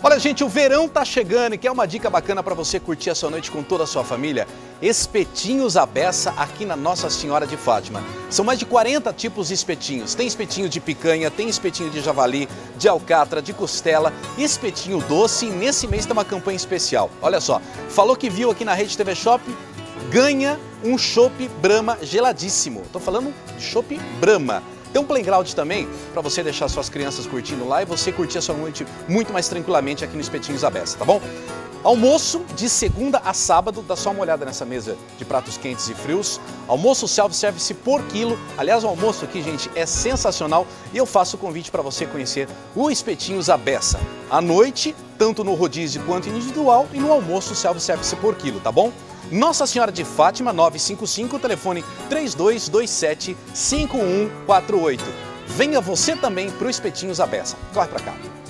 Olha, gente, o verão tá chegando e quer uma dica bacana para você curtir a sua noite com toda a sua família? Espetinhos à beça aqui na Nossa Senhora de Fátima. São mais de 40 tipos de espetinhos. Tem espetinho de picanha, tem espetinho de javali, de alcatra, de costela, espetinho doce, e nesse mês tem uma campanha especial. Olha só, falou que viu aqui na Rede TV Shop, ganha um chopp Brahma geladíssimo. Tô falando de chopp Brahma. Tem um playground também para você deixar suas crianças curtindo lá e você curtir a sua noite muito mais tranquilamente aqui no Espetinhos à Beça, tá bom? Almoço de segunda a sábado, dá só uma olhada nessa mesa de pratos quentes e frios. Almoço self-service por quilo. Aliás, o almoço aqui, gente, é sensacional e eu faço o convite para você conhecer o Espetinhos à Beça. À noite, tanto no rodízio quanto individual e no almoço self-service por quilo, tá bom? Nossa Senhora de Fátima, 955, telefone 3227-5148. Venha você também para o Espetinhos à Beça. Corre para cá.